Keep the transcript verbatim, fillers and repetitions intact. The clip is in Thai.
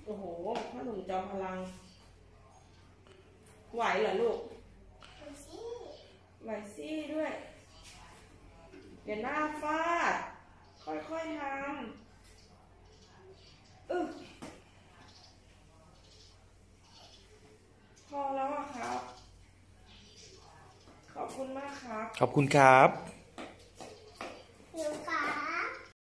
โอ้โหพ่อหนุ่มจอมพลังไหวเหรอลูกไหวซี่ไหวซี่ด้วยเดี๋ยวหน้าฟาดค่อยๆทำอึ๊พอแล้วอะครับขอบคุณมากครับขอบคุณครับ